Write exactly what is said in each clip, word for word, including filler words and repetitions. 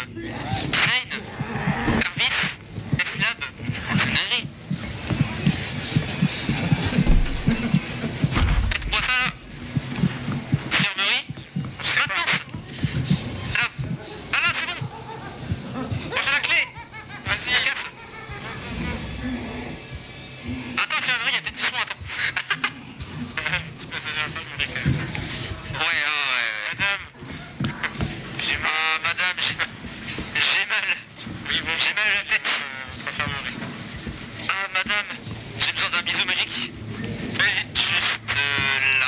Zane, Service, S-Lab, Nari. Faites-moi ça là. Infirmerie, maintenance. Là. Ah là, c'est bon. Moi j'ai la clé. Vas-y, casse. Attends, infirmerie, il y a peut-être du son, attends. Ouais, ouais, madame. J'ai mal. Ah, madame, j'ai mal. J'ai mal. Oui, bon, j'ai mal à la tête. Euh, ah, madame, j'ai besoin d'un bisou magique. Mais juste euh, là.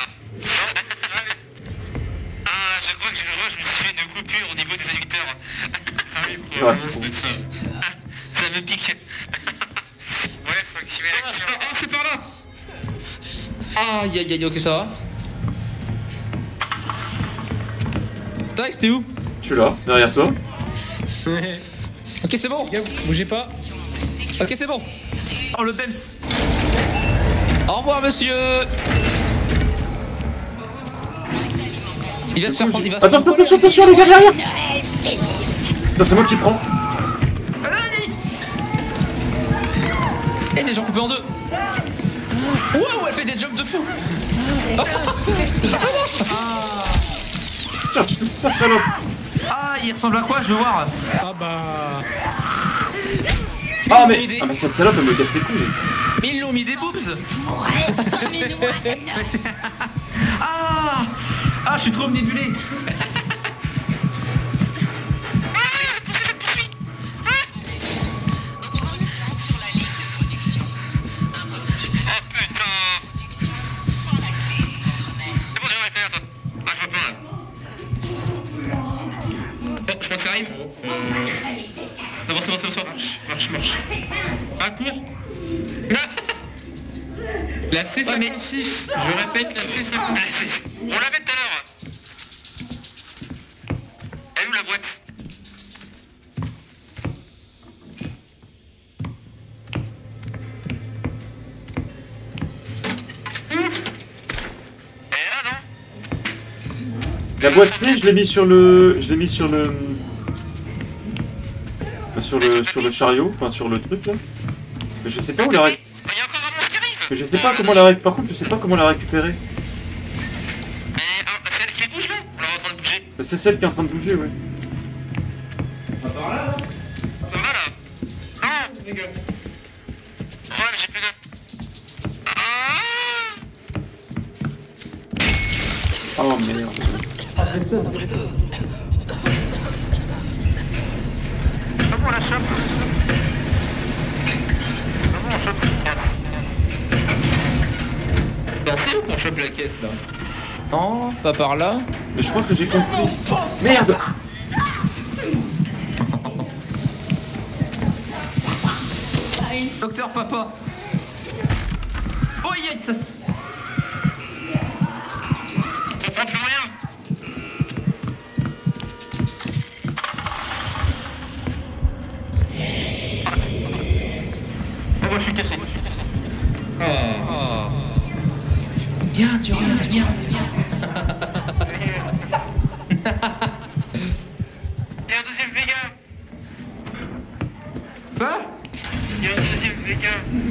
Ah, je crois que je, je me suis fait une coupure au niveau des adducteurs. Ah oui, probablement. Ça. Ah, ça me pique. Ouais, faut activer l'action. Oh, c'est par là. Aïe aïe aïe, ok, ça va. Tax, t'es où? Je suis là, derrière toi. Ok, c'est bon. Les gars, bougez pas. Ok, c'est bon. Oh, le Bems. Au revoir, monsieur. Il va se faire prendre. Il va se Attends, faire attention, attention, les gars, derrière. Non, c'est moi qui prends. Et des gens coupés en deux. Wow, elle fait des jumps de fou. Tiens, putain, salope. Ah, il ressemble à quoi? Je veux voir. Ah bah... Ah, mais, ah, mais cette salope, elle me casse les couilles. Mais ils l'ont mis des boobs. Ah. Ah, je suis trop omnibulé. Je crois que ça arrive. Euh... Non, bon, c'est bon, c'est bon, c'est bon. Marche, marche. Ah, cours. La C cinquante-six. Je répète, la C cinquante-six. On l'avait tout à l'heure. Elle est où la boîte? Elle est là, non? La boîte C, je l'ai mis sur le... Je l'ai mis sur le... Sur le, sur le chariot, enfin sur le truc là. Mais je sais pas où la récupérer. Il y a encore un monstre qui arrive. Mais je sais pas comment la récupérer. Par contre, je sais pas comment la récupérer. Mais euh, c'est elle qui bouge là? On est en train de bouger. C'est celle qui est en train de bouger, ouais. Ça va là? Non, les gars. Ouais, mais j'ai plus de... Ah. Oh merde. Comment on la chope? Comment on chope? danser ou qu'on chope la caisse là? Non, pas par là. Mais je crois que j'ai compris. Merde! Docteur Papa. Oh, yeah, ça. Je comprends plus rien. Oh, moi je suis cassé. Oh. Oh. Viens, tu reviens, viens, viens. Il y a un deuxième Vega. Quoi? Il y a un deuxième Vega.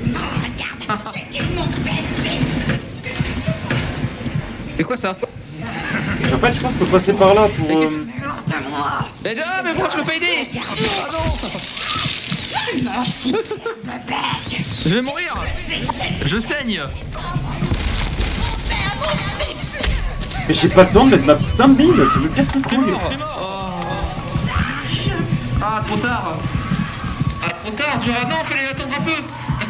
C'est quoi ça? En fait, je pense qu'il faut passer par là pour... Euh... Mais non, mais pourquoi tu peux pas aider? Ah non. Je vais mourir. Je saigne. Mais j'ai pas le temps de mettre ma putain de mine, ça me casse le couille. Ah, trop tard. Ah, trop tard, tu vois. Non, fallait attendre un peu.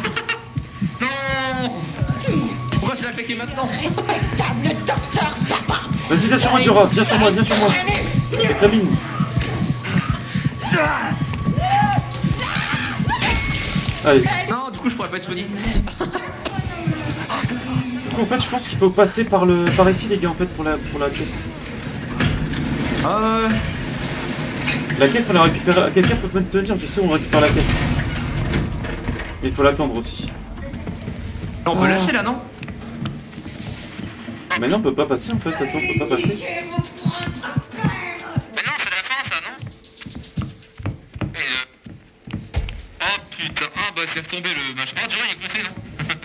Non. Pourquoi tu l'as claqué maintenant? Respectable docteur Papa. Vas-y, viens sur moi, Dura, viens sur moi, viens sur moi. Avec ta mine. Allez. Non, du coup, je pourrais pas être soigné. En fait, je pense qu'il faut passer par le par ici, les gars, en fait, pour la pour la caisse. Ah ouais. La caisse, on la récupère. Quelqu'un peut me tenir, je sais où on récupère la caisse. Mais il faut l'attendre aussi. On peut Ah. lâcher là, non? Mais non, on peut pas passer en fait. Attends, on peut pas passer. Mais non, c'est la fin, ça, non? se laisse tomber le machin. Ah, déjà, il est coincé, non?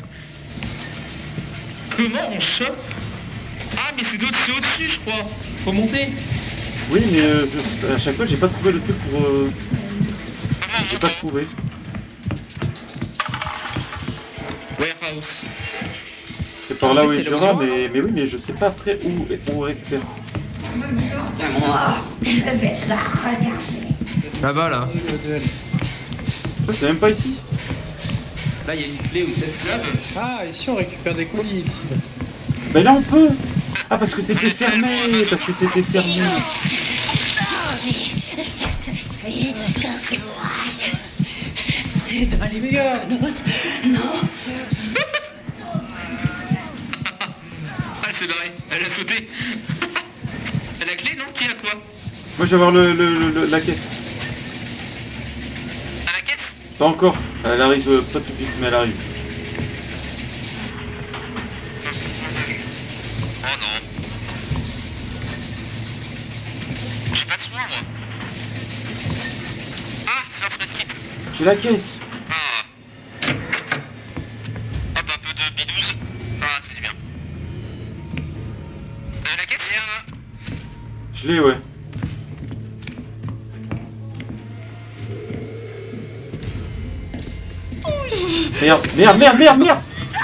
Comment on chope? Ah, mais c'est au-dessus, au-dessus, je crois. Faut monter. Oui, mais euh, je- à chaque fois, j'ai pas trouvé le truc pour. Euh... Comment J'ai pas trouvé. Warehouse. C'est par là où est C'est le Jura, besoin, mais, mais oui, mais je sais pas après où, où on récupère. Demande-moi, je vais la regarder. Là-bas, là. Tu vois, c'est même pas ici. Là, il y a une clé ou test lab. Ah, ici on récupère des colis ici. Ben là, on peut. Ah, parce que c'était fermé. Parce que c'était fermé. C'est dans les mécanos. Non. Ah, elle s'est barrée. Elle a sauté. Elle a la clé, non? Qui a quoi? Moi, je vais avoir le, le, le- le- la caisse. À la caisse? Pas encore. Elle arrive euh, pas tout de suite, mais elle arrive. Oh non. J'ai pas de soin, moi. Ah, c'est leur kit. J'ai la caisse. Ah. Hop, un peu de bidouze. Ah, c'est du bien. Vous avez la caisse? Et, euh, Je l'ai, ouais. Merde, merde, merde, merde, merde.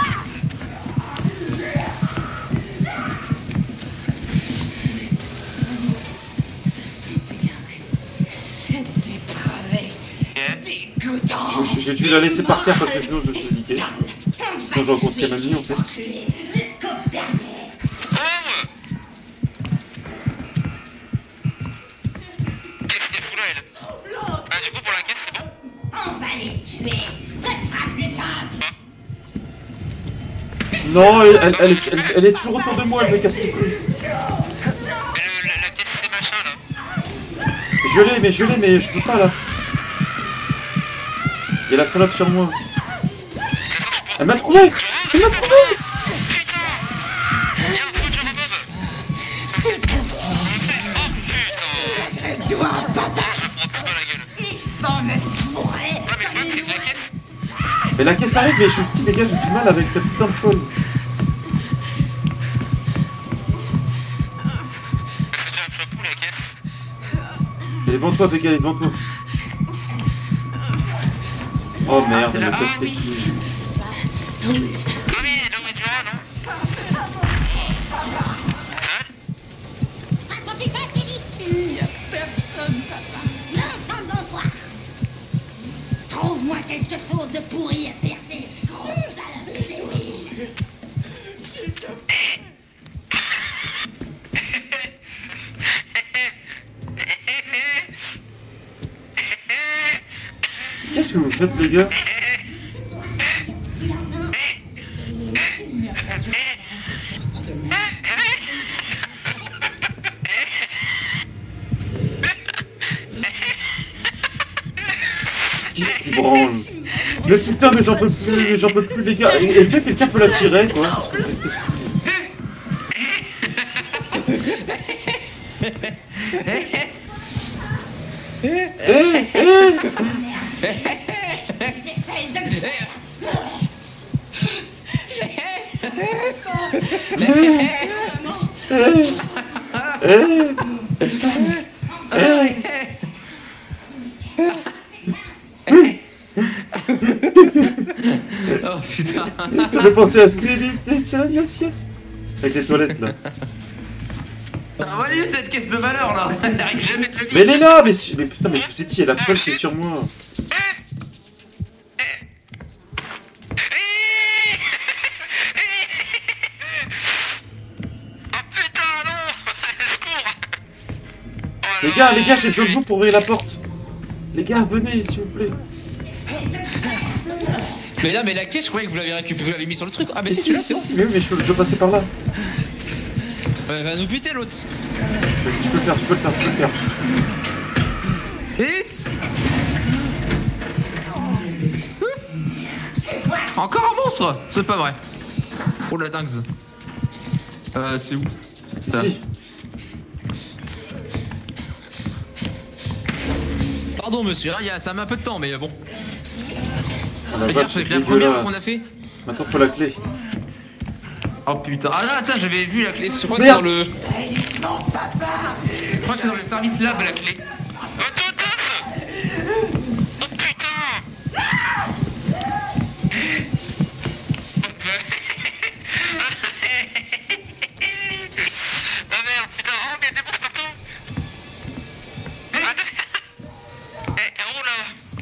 C'est dépravé. Dégoûtant. Je- je- J'ai dû la laisser par terre parce que sinon je vais te niquer. Sinon je rencontre Kamani en fait. Oh! Qu'est-ce qu'elle fout là, elle? Ah, du coup, pour la caisse, c'est bon? On va les tuer. Ce sera plus simple. Non, elle, elle, elle, elle- elle est toujours autour de moi, elle me casse les couilles. Mais le, la, la caisse, c'est machin, là. Je l'ai, mais je l'ai, mais je peux pas là. Il y a la salope sur moi. Elle m'a trouvé. Elle m'a trouvé. Putain! Il y a un foutu Robob! C'est pour Oh putain! agression à Ah, papa. je me prends tout dans la gueule. Ils vont me fourrer. Ah, mais le problème, c'est que la caisse. Mais la caisse arrive, mais je suis dit, les gars, j'ai du mal avec ta putain de folle. Est-ce que tu as un chapeau, la caisse? Elle est devant toi, Becca, elle est devant toi. Oh merde, c'est elle me là. casse Ah les oui. couilles. Ah oui, là où est Dura, non? Ça va? Quand tu fais Félix, il n'y a personne, papa. Non, sans bonsoir. Trouve-moi quelque chose de pourri à percer. Gros salope, j'ai oui. Qu'est-ce que vous faites, les gars? Qu'est-ce qui branle? Mais putain, mais j'en peux plus, mais j'en peux plus, les gars. Est-ce que quelqu'un peut la tirer, quoi? Parce que c'est- qu'est-ce que- Eh, eh! J'essaie de me faire. Oh putain. Ça me pensait à Slimité, c'est la yes, yes. Avec les toilettes, là. T'as valu cette caisse de malheur là. Elle arrive jamais de la vie. Mais elle est là, mais, mais putain, mais je vous ai dit, il y a la folle qui est sur moi. Oh putain, non! Secours! Oh Les là gars, là. les gars, j'ai besoin de vous pour ouvrir la porte. Les gars, venez, s'il vous plaît. Mais là, mais la caisse, je croyais que vous l'avez récupéré, vous l'avez mis sur le truc. Ah, mais Mais si, si, celui-là, si, c'est si, mais oui, mais je, je passais par là. bon. Elle va nous buter l'autre. Vas-y, tu peux le faire, tu peux le faire, tu peux le faire. Hit. Encore un monstre. C'est pas vrai. Oh la dingue. Euh, c'est où ça? Ici. Pardon monsieur, hein, y a- ça met un peu de temps mais bon. Ah, la Mais vache, c'est c'est la première dégueulasse. qu'on a fait. Maintenant, faut la clé. Oh putain. Ah là, attends, j'avais vu la clé. Je crois que c'est dans le. Je crois que c'est dans le service lab la clé. Attends, attends. Oh putain. Oh merde, putain, oh mais il y a des monstres partout. Attends. Eh, eh, oh là.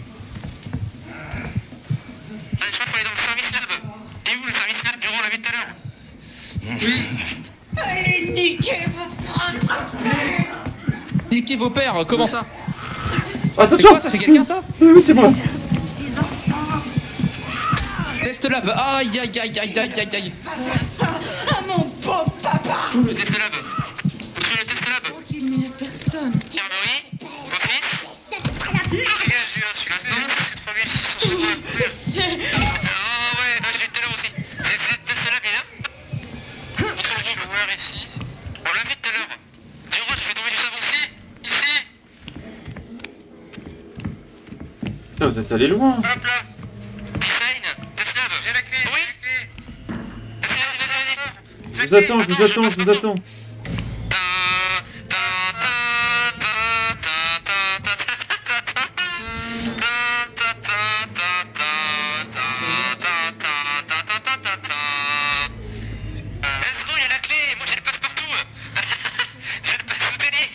Allez, je crois qu'il faut aller dans le service lab. Et où le service lab du rôle, on l'a vu tout à l'heure? Allez, niquez vos propres pères. Niquez vos pères, comment ça? C'est Attention. quoi ça? C'est quelqu'un ça? Oui, oui, c'est moi. Test lab. Aïe aïe aïe aïe aïe aïe aïe. Pas faire ça à mon beau papa. Le test lab. Où est le test lab? Il n'y a personne. Tiens, Marie, mon fils. Dégage, je suis là. Non, c'est trois mille six cent cinquante. C'est... Ah ouais, bah, je l'ai tout à l'heure aussi. C'est le test lab, il est là. Montre le joueur ici. On l'a vu tout à l'heure. Duro, je fais tomber du savon ici. Ici. Putain, vous êtes allé loin. Hop là. Design. Test lab. J'ai la clé. Oui. Vas-y, vas-y, vas-y, vas-y. Je vous attends, je vous attends, je vous attends. Let's go, il y a la clé. Moi j'ai le passe-partout. J'ai le passe soutenu.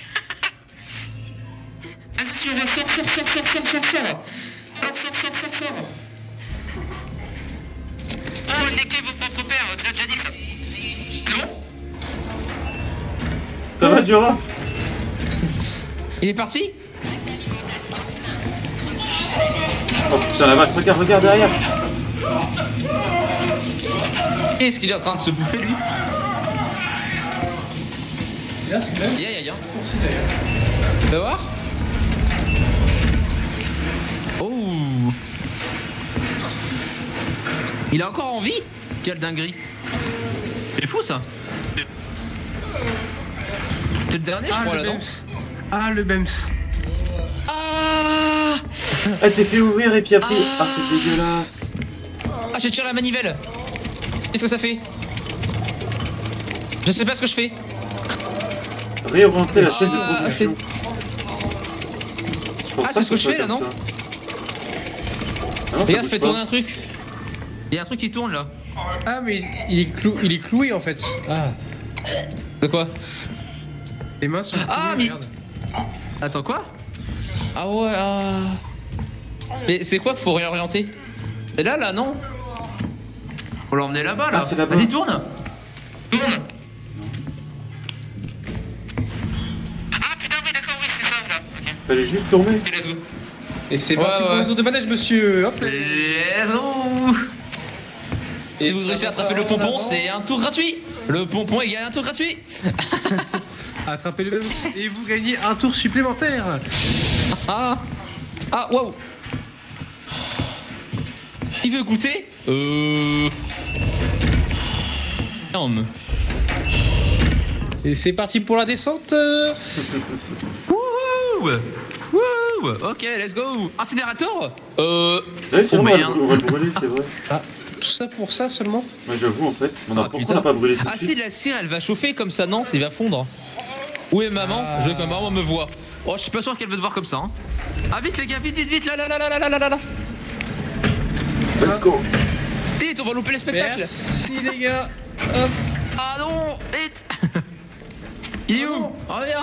Vas-y, tu ressors, sors, sors, sors, sors, sors, sors. Sors, sors, sors, sors, sors. Oh, les clés, vos propres pères, tu l'as déjà dit ça. C'est bon? Ça va, Dura? Il est parti? Oh putain, la vache, regarde, regarde derrière. Qu'est-ce qu'il est en train de se bouffer lui? Ya ya ya. Tu vas voir? Oh. Il a encore envie? Quelle dinguerie. C'est fou ça. C'est le dernier je Ah, crois le là non? Bems. Ah, le Bems. Ah. Elle s'est fait ouvrir et puis après. Ah, c'est dégueulasse. Ah je tire la manivelle. Qu'est-ce que ça fait? Je sais pas ce que je fais. Réorienter la chaîne de Ah, production. c'est- Je pense Ah, pas c'est ce que je soit fais, là, comme non ça. Ah non, ça Regarde, bouge fais pas. tourner un truc. Il y a un truc qui tourne là. Ah, mais il est, clou... il est cloué en fait. Ah. De quoi? Les mains sont Ah, clouées, mais- regarde. Attends quoi? Ah ouais, ah... Mais c'est quoi qu'il faut réorienter? C'est là, là, non? Faut l'emmener là-bas là. Ah, c'est là-bas. Vas-y, tourne. Tourne. Ah putain, oui, d'accord, oui, c'est ça, là. Ok, Fallait juste tourner. ok, let's go. Et c'est Ouais, parti pour ouais. un tour de manège, monsieur. Hop. Let's go. Si vous réussissez à attraper le pompon, c'est un tour gratuit. Le pompon égale un tour gratuit. Attrapez le Bems et vous gagnez un tour supplémentaire. Ah, ah, waouh. Qui veut goûter? Euh... Non. Et c'est parti pour la descente. euh. Wouhou. Wouhou. Ok, let's go. Incinérateur. Euh... Ouais, c'est Oh, vrai, merde. on va le brûler, c'est vrai. Ah, tout ça pour ça seulement. Moi, j'avoue, en fait. On a, Ah, pourquoi putain. on n'a pas brûlé tout de Ah si, suite? la cire, elle va chauffer comme ça, non? Il va fondre. Où est maman? Ah. Je veux que ma maman me voie. Oh, je suis pas sûr qu'elle veut te voir comme ça. Hein. Ah vite les gars, vite, vite, vite, là, là, là, là, là, là, là, là. Let's go. Vite, on va louper le spectacle. Merci les gars. Hop. Ah non, vite. Il est où? Reviens.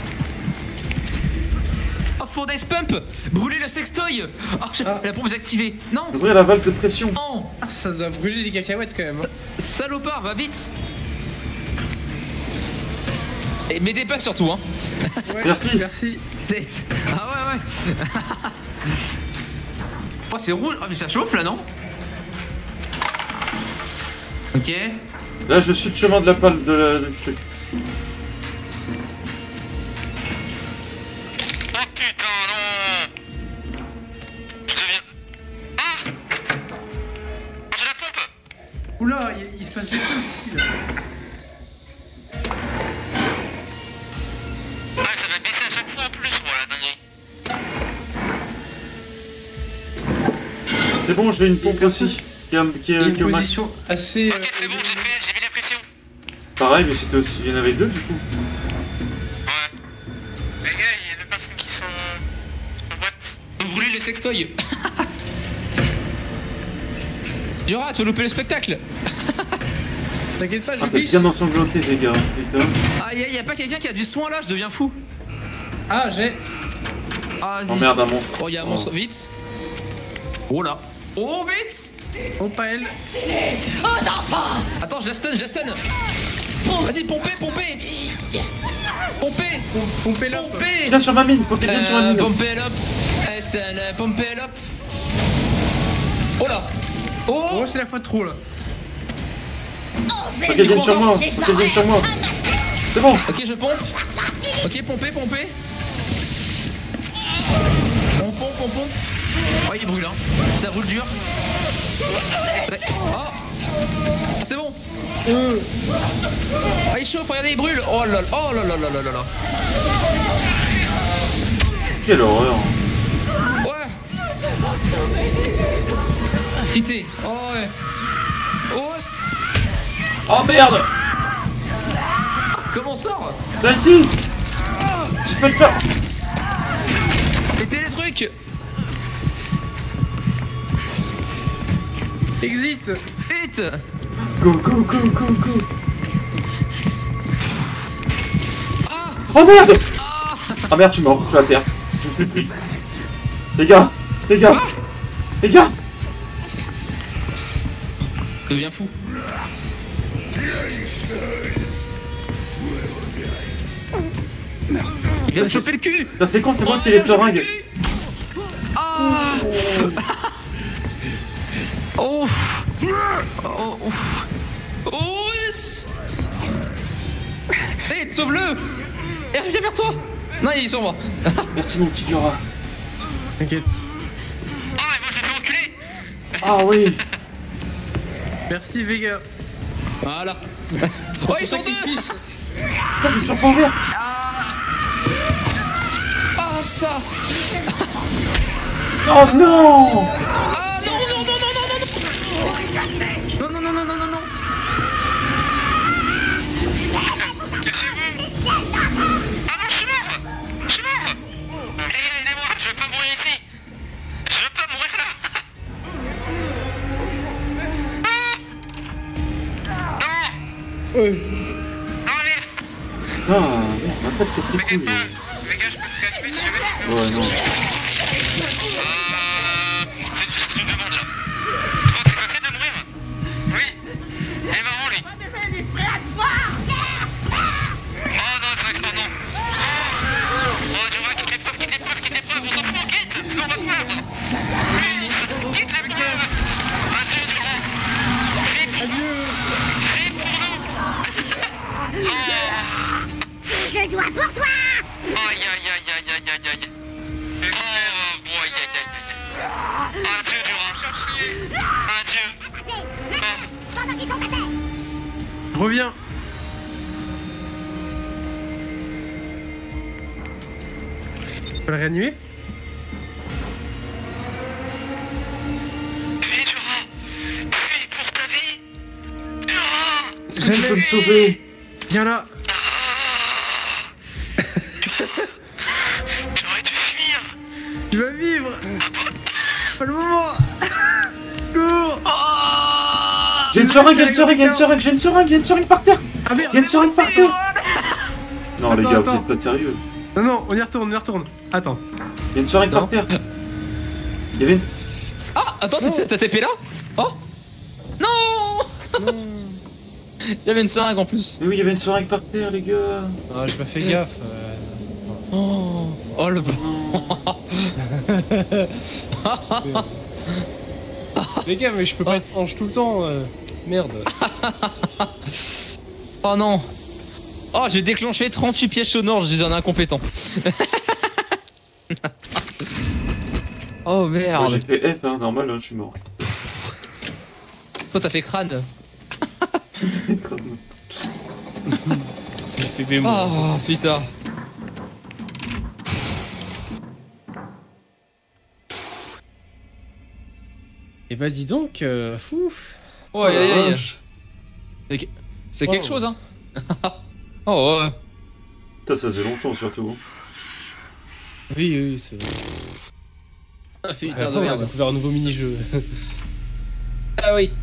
Oh, faut des pump. Brûler le sextoy. Oh, je- Ah. la pompe est activée. Non, Ouvrir la valve de pression. non. Ah, ça doit brûler les cacahuètes quand même. hein. Salopard, va vite. Et m'aidez pas surtout, hein. Ouais, Merci. Merci. C'est- Ah ouais, ouais. Oh, c'est rouge. Ah, mais ça chauffe là, non? Ok. Là, je suis le chemin de la palle de la. du truc. Oh putain, non. Je deviens... Ah. Oh, j'ai la pompe. Oula, il, il se passe des trucs ici là. Ouais, ça va baisser à chaque fois en plus, moi, la dinguerie. C'est bon, j'ai une pompe aussi. Qui a, qui Il y a, a une qui est au max. position assez. Ok, c'est bon, j'ai fait, j'ai mis la pression. Pareil, mais c'était aussi. Il y en avait deux du coup. Ouais. Les gars, il y a deux personnes qui sont. en boîte. Vous brûlez les sextoys. Dura, tu vas louper le spectacle. T'inquiète pas, je Ah, t'es glisse. bien ensanglanté, les gars. Putain. Ah, y'a y a pas quelqu'un qui a du soin là, je deviens fou. Ah, j'ai. Ah, vas-y. Oh merde, un monstre. Oh, y'a un monstre, vite. Oh là. Oh, vite. Oh, pas elle. Aux enfants. Attends, je la stun, je la stun. Vas-y, pompez, pompez. Pompez. Pompez-la. Pompez. Tiens sur ma mine, faut qu'il vienne sur ma Euh, mine. pompez l'op. Euh, stun, euh, pompez l'op. Oh là. Oh. Oh, c'est la fois de trop là. Faut qu'elle vienne sur moi, faut qu'elle vienne sur moi. C'est bon. Ok, je pompe. Ok, pompez, pompez. On pompe, on pompe. Oh, il brûle, hein. Ça brûle dur. Ouais. Oh. C'est bon. Ah, il chauffe, regardez, il brûle. Oh là là, oh là là là là là là. Quelle horreur. Ouais. Quittez. Oh ouais. Os. Oh merde. Comment on sort? Bah si. Tu peux le faire. Mettez les trucs. Exit. Hit. Go, go, go, go, go. Ah. Oh merde. Ah merde, je suis mort, je suis à terre. Je me fais plus. Les gars, les gars, les gars. Je deviens fou. Il vient me choper le cul. Putain, c'est con, c'est moi qui les flingue. Ah. Oh. Oh. Oh. Yes. Hé, sauve-le. Eh, reviens vers toi. Non, il est sur moi. Merci mon petit Dura. T'inquiète. Ah, et moi je l'ai fait enculer. Ah oui. Merci, Vega. Voilà. Oh, ils sont deux. Sacrifice. Putain, mais toujours pas ouvert. Ah, ça. Oh non. Ah, non, non, non, non, non, non, non. Non, non, non, non, non, non, non. Cachez-vous. Ah non, je suis mort. Je suis mort. Les gars, aidez-moi, je veux pas mourir ici. Je veux pas mourir là. Ah. Non. Non, allez. Non, merde, on va pas te casser les T'inquiète couilles. pas. Les gars, je peux se cacher si jamais. Ouais, non. Euh... C'est tout ce que tu me demandes là. Oh, c'est facile de mourir. Oui. Il est marrant lui. Oh non, c'est vrai que non. Oh, je vois, quitte l'épreuve, quitte l'épreuve, quitte l'épreuve, on s'en fout, quitte. Sinon on va se perdre. Oui, quitte l'épreuve. Adieu, Durand. Prie pour nous. Prie pour nous. Oh. Je dois pour toi. Aïe, aïe, aïe, aïe, aïe, aïe, aïe. Oh, bon, aïe, aïe, aïe. Adieu, Durand. Adieu. Pendant qu'ils combattaient. Reviens. Tu peux le réanimer? Fuis, Durand. Fuis pour ta vie. Durand. Est-ce que tu peux me sauver? Viens là. Tu aurais dû fuir. Tu vas vivre. Pas le moment. Cours. J'ai une seringue, j'ai une seringue, j'ai une seringue, j'ai une seringue, j'ai une seringue par terre. Ah merde. Il y a une seringue par terre. Non, les Attends, gars, vous attends. êtes pas sérieux. Non, non, on y retourne, on y retourne. Attends. Il y a une seringue Non. par terre. Il y avait une. Ah, attends, t'as t'as T P là? Oh. Non. Il y avait une seringue en plus. Mais oui, il y avait une seringue par terre, les gars. Ah, j'ai pas fait gaffe. euh. Oh, oh le Les gars, mais je peux pas être franche tout le temps. euh. Merde. Oh non. Oh, j'ai déclenché trente-huit pièges sonores, je dis un incompétent. Oh Moi, j'ai merde. fait F, hein, normal, hein, je suis mort. Toi t'as fait crâne. J'ai fait bémol. Oh putain. Et bah dis donc, euh, fou. Oh, aïe, aïe, aïe. vache. C'est Wow. quelque chose, hein. Oh, ouais. Putain, ça faisait longtemps surtout. Oui, oui, c'est vrai. Ah, putain Après, de on a merde. découvert un nouveau mini-jeu. Ah oui.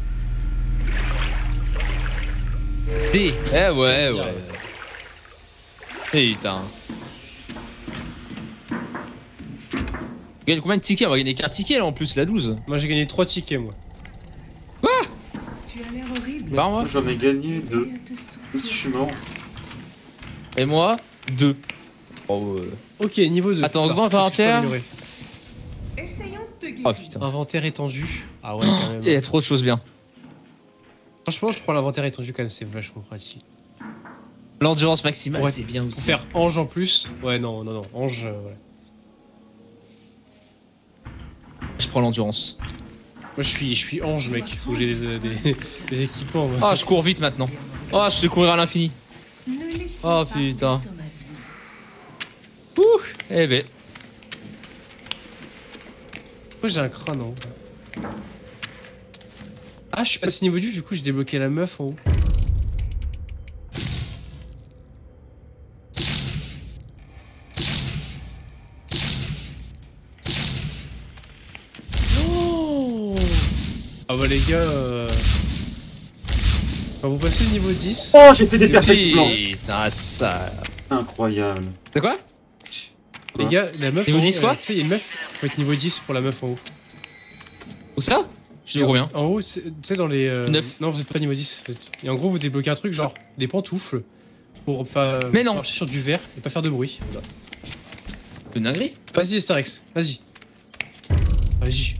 D. Eh ouais, ouais. Putain. On gagne combien de tickets? On va gagner qu'un ticket là en plus, la douze. Moi j'ai gagné trois tickets, moi. Tu as l'air horrible. Bah moi. J'en ai gagné deux. Et à te sentir- Et si je suis mort? Et moi, deux. Oh, euh... Ok, niveau deux. Attends, Alors, augmente qu'est-ce que je peux l'inventaire. améliorer? Essayons de te guider. Oh putain. Inventaire étendu. Ah ouais, quand même. Il y a trop de choses bien. Franchement, je prends l'inventaire étendu quand même, c'est vachement pratique. L'endurance maximale, Ouais, c'est bien aussi. Pour faire ange en plus. Ouais, non, non, non, ange. Euh, ouais. Je prends l'endurance. Moi je suis, je suis ange, mec. Faut que j'ai des, des, des équipements. Moi. Ah, je cours vite maintenant. Oh, je vais courir à l'infini. Ne les fais Oh, pas putain. de ton avis. Ouh. Eh ben. Pourquoi j'ai un crâne en haut? Ah, je suis passé niveau du, du coup j'ai débloqué la meuf en haut. Oh ah bah les gars, euh... quand vous passez le niveau dix, Oh, j'ai fait des perfects blancs. Putain, ça. Incroyable. C'est quoi? les gars, la meuf Niveau en haut, dix quoi euh, tu sais, il y a une meuf, faut être niveau dix pour la meuf en haut. Où ça? Je dis combien? En haut, c'est- tu sais, dans les. euh, Neuf. Non, vous êtes pas niveau dix. Et en gros, vous débloquez un truc genre des pantoufles pour pas Mais non. marcher sur du verre et pas faire de bruit. Voilà. Une dinguerie? Vas-y, Estarex, vas-y. Vas-y.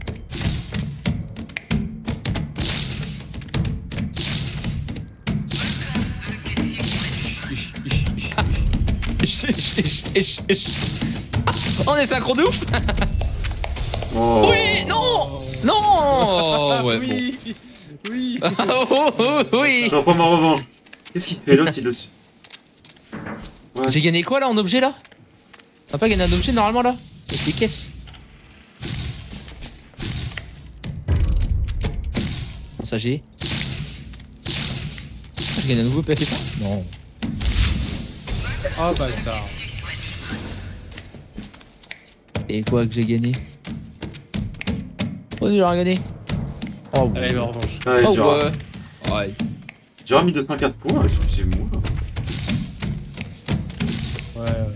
On est synchro de ouf. Oh. Oui, non. Non. Ouais, bon. oui, oui. Oh, oh, oh, oui. Je reprends ma revanche. Qu'est-ce qu'il fait l'autre? Il le. Ouais. J'ai gagné quoi là en objet là? On a pas gagné un objet normalement là? Avec des caisses. Bon, ça j'ai. J'ai gagné un nouveau P F F. Non. Oh bâtard. Et quoi que j'ai gagné? Oh, il a gagné. Oh, Allez, ma revanche. Ouais, oh Gérard. ouais. Ouais. Gérard a mis deux cent quinze points, excusez-moi. Ouais, ouais.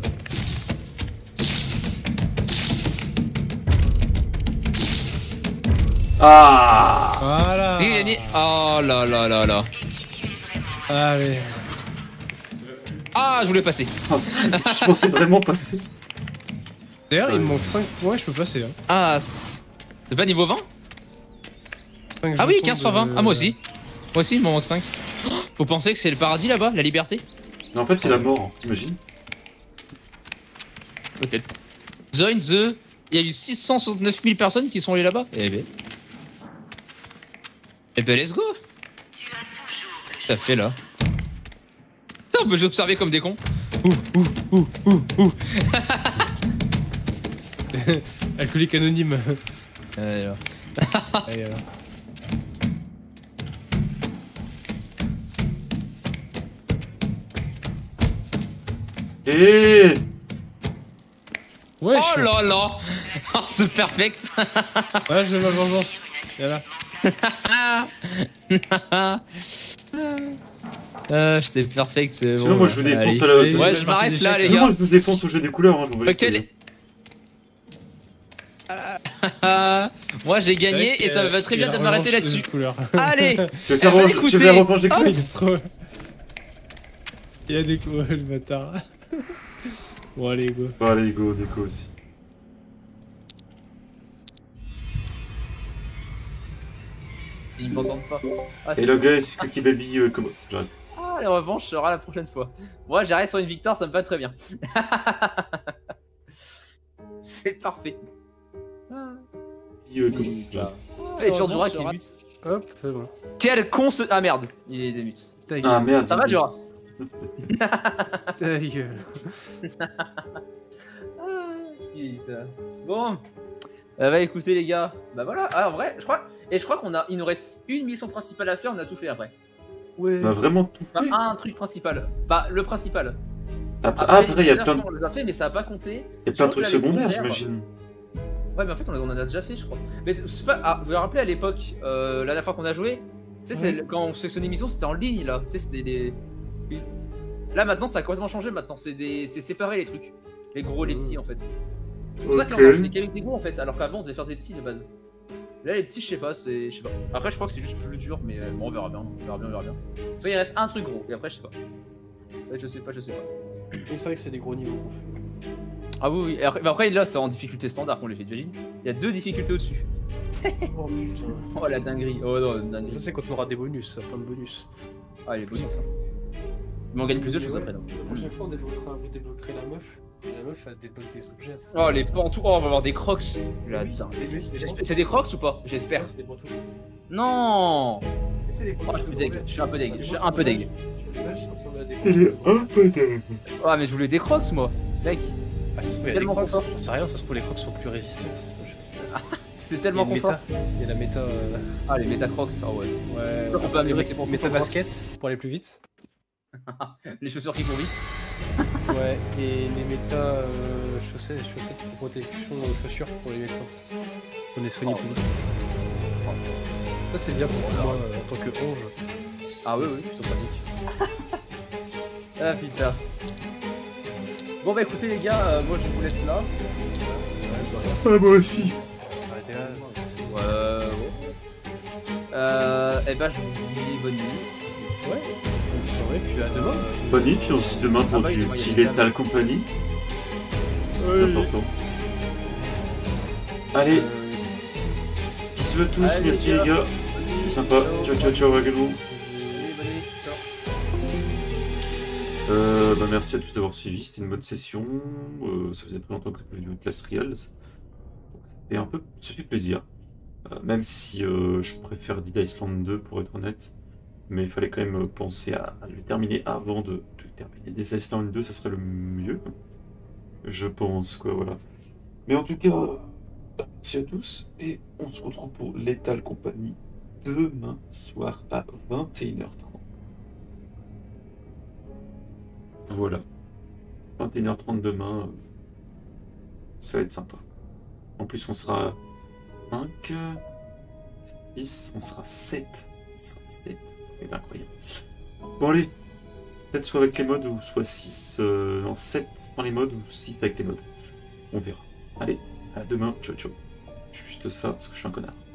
Ah. Voilà. J'ai gagné. Oh là là là là. Allez. Ah, je voulais passer. Je pensais vraiment passer. D'ailleurs, il Ouais. me manque cinq points et je peux passer. Hein. Ah, c'est c'est pas niveau vingt? cinq Ah oui, jetons quinze sur vingt. de- Ah, moi aussi. Moi aussi, il m'en manque cinq. Oh, faut penser que c'est le paradis là-bas, la liberté? Mais en fait, c'est la mort, hein, t'imagines? Peut-être. Join the. Il y a eu six cent soixante-neuf mille personnes qui sont allées là-bas. Eh ben. Eh ben, let's go. Ça fait là. Putain, on peut observer comme des cons. Ouh, ouh, ouh, ouh, ouh. Alcoolique anonyme. Euh, alors. Allez, alors. Et Ouais, Oh je là là. Oh, c'est perfect. Ouais, je veux ma vengeance. Voilà. Ah, j'étais perfect. c'est sinon, bon, moi, je vous allez. défonce à la. Allez, Ouais, Une je partie m'arrête là, d'échecs. les Non, gars. moi, je vous défonce au jeu des couleurs, hein, je m'en bats les Ok, les- couilles. Ah, moi j'ai gagné Mec, et ça me euh, va très il y a bien de la m'arrêter revanche là-dessus. de couleur. Allez. Je vais Eh ben, faire revanche- je écoutez. vais faire revanche des Hop. couilles. Il est trop. Il a des coups, le bâtard. Bon, allez, go. Bon, allez, go, déco aussi. Ils m'entendent pas. Ah, Et le gars, c'est Cookie Baby, euh, comment. J'arrête. Ah, la revanche sera la prochaine fois. Moi, j'arrête sur une victoire, ça me va très bien. C'est parfait. Euh, comment- j'arrête. Et toujours Dura qui est mute. Hop, c'est bon. Quel con ce. Ah merde, il est mute. Ta Ah gueule. merde. Ça va, dis- Dura? Ta gueule. Ah, putain. Bon. Euh, bah écoutez les gars, bah voilà, ah, en vrai, je crois, et je crois qu'on a, il nous reste une mission principale à faire, on a tout fait après. Ouais. On a vraiment tout Enfin, fait. un truc principal, bah le principal. Après, après, il y a plein de, On les a fait, mais ça a pas compté. il y a plein de trucs Surtout là, les secondaires, secondaires. j'imagine. Ouais, mais en fait, on, a- on en a déjà fait, je crois. Mais c'est pas, ah, vous vous rappelez à l'époque, euh, la dernière fois qu'on a joué, tu sais, c'est le- quand on sélectionnait une émission, c'était en ligne là, tu sais, c'était des. Là maintenant, ça a complètement changé maintenant, c'est des, c'est séparé les trucs, les gros, les petits en fait. C'est pour ça que là, on a fait qu'avec des gros en fait, alors qu'avant on devait faire des petits de base. Là, les petits, je sais pas, c'est, je sais pas. Après, je crois que c'est juste plus dur, mais euh, bon, on verra bien, on verra bien, on verra bien. Soit il reste un truc gros, et après, je sais pas. Ouais, je sais pas, je sais pas. Et c'est vrai que c'est des gros niveaux. Ah oui, oui. Et après, bah après, là, c'est en difficulté standard qu'on les fait, t'imagines. Il y a deux difficultés au-dessus. Oh putain. Oh la dinguerie, oh non, dinguerie. Ça c'est quand on aura des bonus, ça, plein de bonus. Ah, il est puissant ça. Mais on gagne plus de choses après, non. La prochaine fois on débloquera, vous débloquerez la meuf. Et la meuf elle débloque des objets. ça. Oh, les pantoufles, oh, on va avoir des crocs. La Oui, dingue. oui, c'est des J'espère- C'est des crocs ou pas? J'espère. C'est des pantoufles. Non. Et c'est des Oh, je suis deg, je suis un peu deg, je suis un peu deg. Il est un peu dingue. Ah, mais je voulais des crocs, moi. Mec, Ah, ça se trouve, il y a des Tellement crocs. confort. J'en sais rien, ça se trouve, les crocs sont plus résistantes. c'est Il y a tellement une confort. méta. Il y a la méta. euh, Ah, les méta crocs, ah ouais. Ouais. On peut améliorer que c'est pour méta pour basket pour aller plus vite. Les chaussures qui courent vite. Ouais, et les méta euh, chaussettes, chaussettes pour protection, euh, chaussures pour les médecins. On est soigné Oh. plus vite. Ça c'est bien pour moi euh, en tant que ange. Ah oui, oui. C'est plutôt pratique. Ah putain. Bon bah écoutez les gars, euh, moi je vous laisse là. Ah, moi aussi. Arrêtez là. Ouais, ouais. Euh, et bah je vous dis bonne nuit. Ouais. Bonne soirée, puis à demain. Bonne nuit, puis on se dit demain pour Ah bah, du il y a- petit il y a- Lethal Company. C'est important. Allez, bisous à tous, Allez, merci les les gars. gars. Sympa. Ciao, ciao, ciao, Wagalou. Allez, bonne nuit. Ciao. Euh, bah merci à tous d'avoir suivi, c'était une bonne session. Euh, ça faisait très longtemps que j'avais vu Clash Royale. Et un peu, ça fait plaisir. Euh, même si euh, je préfère Dead Island deux pour être honnête. Mais il fallait quand même penser à, à le terminer avant de, de terminer Dead Island deux, ça serait le mieux. Je pense, quoi, voilà. Mais en tout cas, merci à tous. Et on se retrouve pour Lethal Company demain soir à vingt et une heures trente. Voilà. vingt et une heures trente demain. euh, Ça va être sympa. En plus, on sera cinq, six, on sera sept. On sera sept. C'est incroyable. Bon, allez. Peut-être soit avec les modes ou soit six. Euh, non, sept dans les modes ou six avec les modes. On verra. Allez, à demain. Ciao, ciao. Juste ça, parce que je suis un connard.